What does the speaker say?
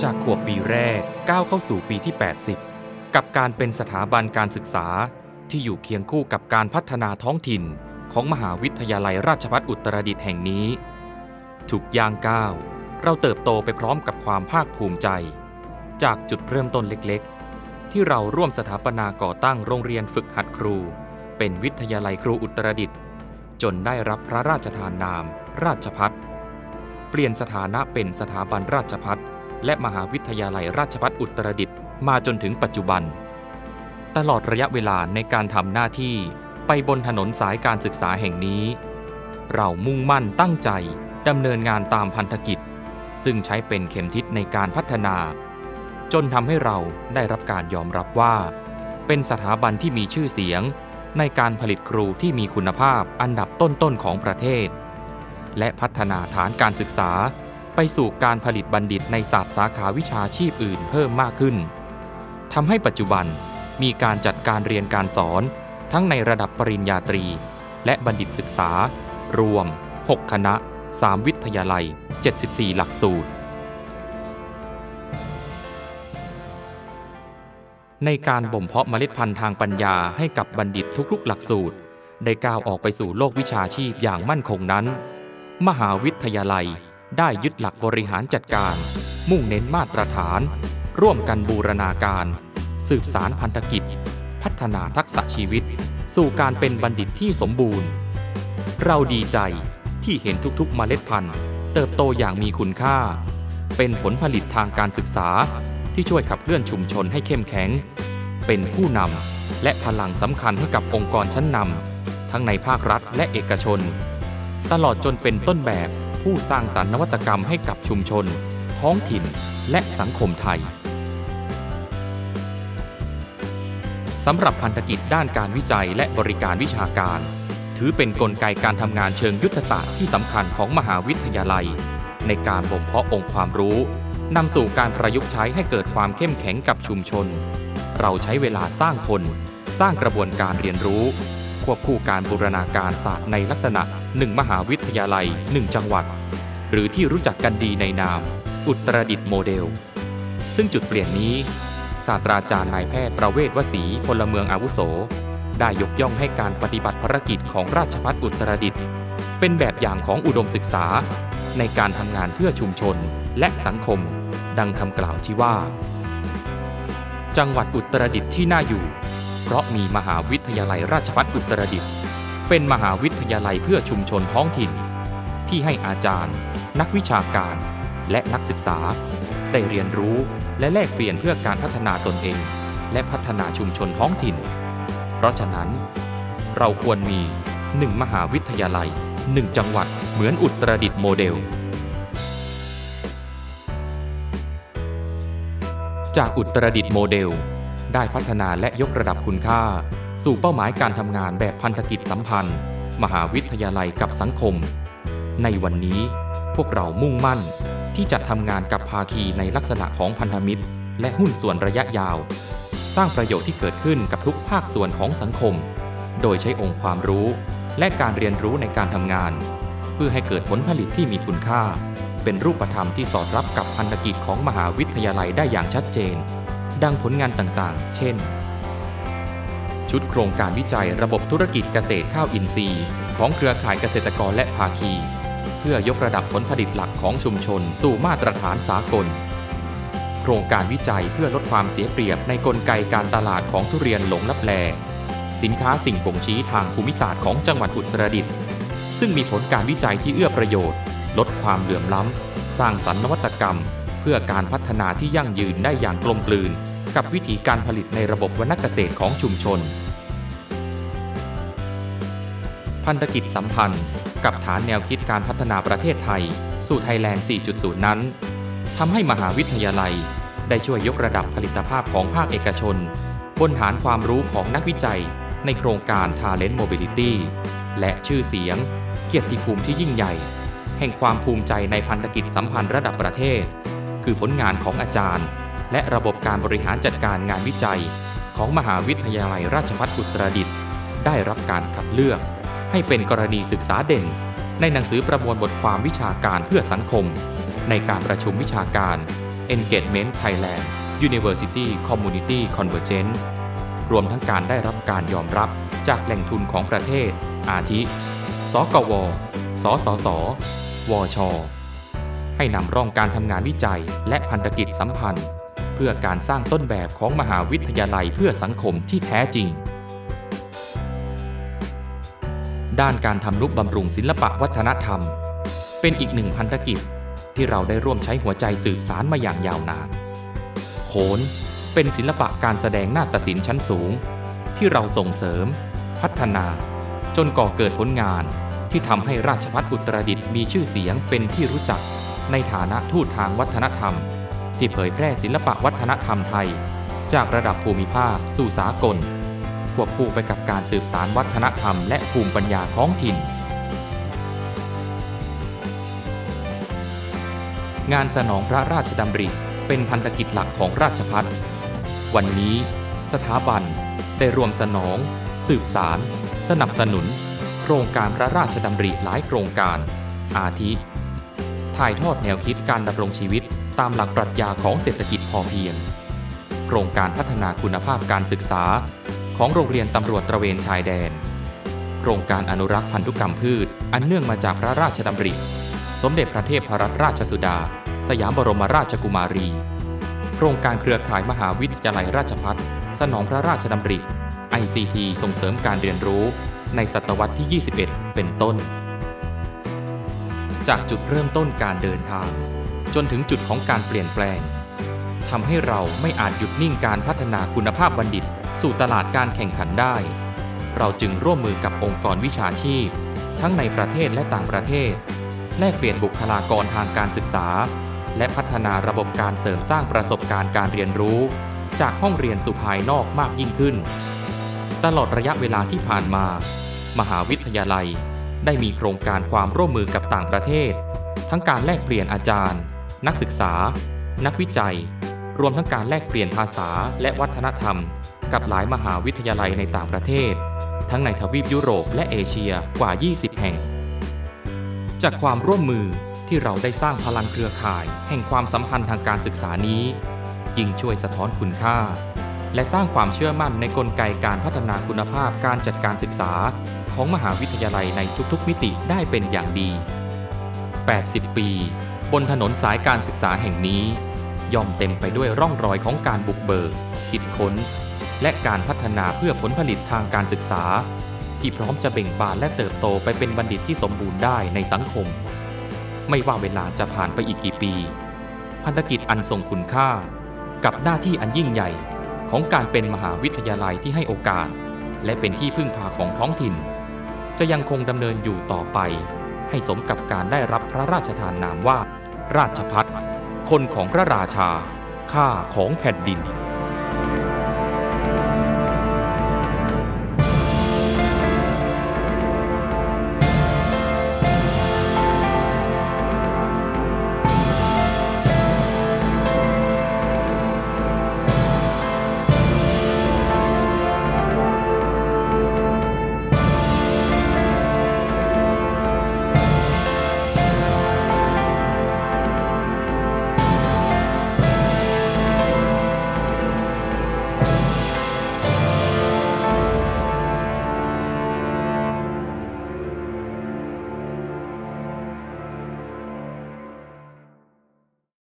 จากขวบปีแรกก้าวเข้าสู่ปีที่ 80 กับการเป็นสถาบันการศึกษาที่อยู่เคียงคู่กับการพัฒนาท้องถิ่นของมหาวิทยาลัยราชภัฏอุตรดิตถ์แห่งนี้ทุกย่างก้าวเราเติบโตไปพร้อมกับความภาคภูมิใจจากจุดเริ่มต้นเล็กๆที่เราร่วมสถาปนาก่อตั้งโรงเรียนฝึกหัดครูเป็นวิทยาลัยครูอุตรดิตถ์จนได้รับพระราชทานนามราชภัฏเปลี่ยนสถานะเป็นสถาบันราชภัฏและมหาวิทยาลัยราชภัฏอุตรดิตถ์มาจนถึงปัจจุบันตลอดระยะเวลาในการทำหน้าที่ไปบนถนนสายการศึกษาแห่งนี้เรามุ่งมั่นตั้งใจดำเนินงานตามพันธกิจซึ่งใช้เป็นเข็มทิศในการพัฒนาจนทำให้เราได้รับการยอมรับว่าเป็นสถาบันที่มีชื่อเสียงในการผลิตครูที่มีคุณภาพอันดับต้นๆของประเทศและพัฒนาฐานการศึกษาไปสู่การผลิตบัณฑิตในศาสตร์สาขาวิชาชีพอื่นเพิ่มมากขึ้นทำให้ปัจจุบันมีการจัดการเรียนการสอนทั้งในระดับปริญญาตรีและบัณฑิตศึกษารวม6คณะ3วิทยาลัย74หลักสูตรในการบ่มเพาะเมล็ดพันธุ์ทางปัญญาให้กับบัณฑิตทุกๆหลักสูตรได้ก้าวออกไปสู่โลกวิชาชีพอย่างมั่นคงนั้นมหาวิทยาลัยได้ยึดหลักบริหารจัดการมุ่งเน้นมาตรฐานร่วมกันบูรณาการสืบสานพันธกิจพัฒนาทักษะชีวิตสู่การเป็นบัณฑิตที่สมบูรณ์เราดีใจที่เห็นทุกๆเมล็ดพันธุ์เติบโตอย่างมีคุณค่าเป็นผลผลิตทางการศึกษาที่ช่วยขับเคลื่อนชุมชนให้เข้มแข็งเป็นผู้นำและพลังสำคัญให้กับองค์กรชั้นนำทั้งในภาครัฐและเอกชนตลอดจนเป็นต้นแบบผู้สร้างสรรค์นวัตกรรมให้กับชุมชนท้องถิ่นและสังคมไทยสำหรับพันธกิจด้านการวิจัยและบริการวิชาการถือเป็นกลไกการทำงานเชิงยุทธศาสตร์ที่สำคัญของมหาวิทยาลัยในการบ่มเพาะองค์ความรู้นำสู่การประยุกต์ใช้ให้เกิดความเข้มแข็งกับชุมชนเราใช้เวลาสร้างคนสร้างกระบวนการเรียนรู้ควบคู่การบูรณาการศาสตร์ในลักษณะ1มหาวิทยาลัย1จังหวัดหรือที่รู้จักกันดีในนามอุตรดิตถ์โมเดลซึ่งจุดเปลี่ยนนี้ศาสตราจารย์นายแพทย์ประเวศวสีพลเมืองอาวุโสได้ยกย่องให้การปฏิบัติภารกิจของราชภัฏอุตรดิตถ์เป็นแบบอย่างของอุดมศึกษาในการทำงานเพื่อชุมชนและสังคมดังคำกล่าวที่ว่าจังหวัดอุตรดิตถ์ที่น่าอยู่เพราะมีมหาวิทยาลัยราชภัฏอุตรดิตถ์เป็นมหาวิทยาลัยเพื่อชุมชนท้องถิ่นที่ให้อาจารย์นักวิชาการและนักศึกษาได้เรียนรู้และแลกเปลี่ยนเพื่อการพัฒนาตนเองและพัฒนาชุมชนท้องถิ่นเพราะฉะนั้นเราควรมี1มหาวิทยาลัย1จังหวัดเหมือนอุตรดิตถ์โมเดลจากอุตรดิตถ์โมเดลได้พัฒนาและยกระดับคุณค่าสู่เป้าหมายการทำงานแบบพันธกิจสัมพันธ์มหาวิทยาลัยกับสังคมในวันนี้พวกเรามุ่งมั่นที่จะทำงานกับภาคีในลักษณะของพันธมิตรและหุ้นส่วนระยะยาวสร้างประโยชน์ที่เกิดขึ้นกับทุกภาคส่วนของสังคมโดยใช้องค์ความรู้และการเรียนรู้ในการทำงานเพื่อให้เกิดผลผลิตที่มีคุณค่าเป็นรูปธรรมที่สอดรับกับพันธกิจของมหาวิทยาลัยได้อย่างชัดเจนดังผลงานต่างๆเช่นชุดโครงการวิจัยระบบธุรกิจเกษตรข้าวอินทรีย์ของเครือข่ายเกษตรกรและภาคีเพื่อยกระดับผลผลิตหลักของชุมชนสู่มาตรฐานสากลโครงการวิจัยเพื่อลดความเสียเปรียบในกลไกการตลาดของทุเรียนหลงลับแลสินค้าสิ่งบ่งชี้ทางภูมิศาสตร์ของจังหวัดอุตรดิตถ์ซึ่งมีผลการวิจัยที่เอื้อประโยชน์ลดความเหลื่อมล้ำสร้างสรรค์นวัตกรรมเพื่อการพัฒนาที่ยั่งยืนได้อย่างกลมกลืนกับวิถีการผลิตในระบบวรรณเกษตรของชุมชนพันธกิจสัมพันธ์กับฐานแนวคิดการพัฒนาประเทศไทยสู่ไทยแลนด์ 4.0 นั้นทำให้มหาวิทยาลัยได้ช่วยยกระดับผลิตภาพของภาคเอกชนบนฐานความรู้ของนักวิจัยในโครงการ Talent Mobility และชื่อเสียงเกียรติภูมิที่ยิ่งใหญ่แห่งความภูมิใจในพันธกิจสัมพันธ์ระดับประเทศคือผลงานของอาจารย์และระบบการบริหารจัดการงานวิจัยของมหาวิทยาลัยราชภัฏอุตรดิตถ์ได้รับการคัดเลือกให้เป็นกรณีศึกษาเด่นในหนังสือประมวลบทความวิชาการเพื่อสังคมในการประชุมวิชาการ Engagement Thailand University Community Convergence รวมทั้งการได้รับการยอมรับจากแหล่งทุนของประเทศอาทิ สกว สสส วช.ให้นำร่องการทำงานวิจัยและพันธกิจสัมพันธ์เพื่อการสร้างต้นแบบของมหาวิทยาลัยเพื่อสังคมที่แท้จริงด้านการทำนุบำรุงศิลปะวัฒนธรรมเป็นอีกหนึ่งพันธกิจที่เราได้ร่วมใช้หัวใจสืบสานมาอย่างยาวนานโขนเป็นศิลปะการแสดงนาฏศิลป์ชั้นสูงที่เราส่งเสริมพัฒนาจนก่อเกิดผลงานที่ทำให้ราชภัฏอุตรดิตถ์มีชื่อเสียงเป็นที่รู้จักในฐานะทูตทางวัฒนธรรมที่เผยแพร่ศิลปะวัฒนธรรมไทยจากระดับภูมิภาคสู่สากลควบคู่ไปกับการสืบสานวัฒนธรรมและภูมิปัญญาท้องถิ่นงานสนองพระราชดำริเป็นพันธกิจหลักของราชภัฏวันนี้สถาบันได้ร่วมสนองสืบสานสนับสนุนโครงการพระราชดำริหลายโครงการอาทิถ่ายทอดแนวคิดการดำรงชีวิตตามหลักปรัชญาของเศรษฐกิจพอเพียงโครงการพัฒนาคุณภาพการศึกษาของโรงเรียนตำรวจตระเวนชายแดนโครงการอนุรักษ์พันธุกรรมพืชอันเนื่องมาจากพระราชดำริสมเด็จพระเทพรัตนราชสุดาสยามบรมราชกุมารีโครงการเครือข่ายมหาวิทยาลัยราชภัฏสนองพระราชดำริ ICT ส่งเสริมการเรียนรู้ในศตวรรษที่ 21 เป็นต้นจากจุดเริ่มต้นการเดินทางจนถึงจุดของการเปลี่ยนแปลงทำให้เราไม่อาจหยุดนิ่งการพัฒนาคุณภาพบัณฑิตสู่ตลาดการแข่งขันได้เราจึงร่วมมือกับองค์กรวิชาชีพทั้งในประเทศและต่างประเทศแลกเปลี่ยนบุคลากรทางการศึกษาและพัฒนาระบบการเสริมสร้างประสบการณ์การเรียนรู้จากห้องเรียนสู่ภายนอกมากยิ่งขึ้นตลอดระยะเวลาที่ผ่านมามหาวิทยาลัยได้มีโครงการความร่วมมือกับต่างประเทศทั้งการแลกเปลี่ยนอาจารย์นักศึกษานักวิจัยรวมทั้งการแลกเปลี่ยนภาษาและวัฒนธรรมกับหลายมหาวิทยาลัยในต่างประเทศทั้งในทวีปยุโรปและเอเชียกว่า 20 แห่งจากความร่วมมือที่เราได้สร้างพลังเครือข่ายแห่งความสัมพันธ์ทางการศึกษานี้ยิ่งช่วยสะท้อนคุณค่าและสร้างความเชื่อมั่นในกลไกการพัฒนาคุณภาพการจัดการศึกษาของมหาวิทยาลัยในทุกๆมิติได้เป็นอย่างดี 80 ปีบนถนนสายการศึกษาแห่งนี้ย่อมเต็มไปด้วยร่องรอยของการบุกเบิกคิดค้นและการพัฒนาเพื่อผลผลิตทางการศึกษาที่พร้อมจะเบ่งบานและเติบโตไปเป็นบัณฑิตที่สมบูรณ์ได้ในสังคมไม่ว่าเวลาจะผ่านไปอีกกี่ปีพันธกิจอันทรงคุณค่ากับหน้าที่อันยิ่งใหญ่ของการเป็นมหาวิทยาลัยที่ให้โอกาสและเป็นที่พึ่งพาของท้องถิ่นจะยังคงดำเนินอยู่ต่อไปให้สมกับการได้รับพระราชทานนามว่าราชภัฏคนของพระราชาข้าของแผ่นดิน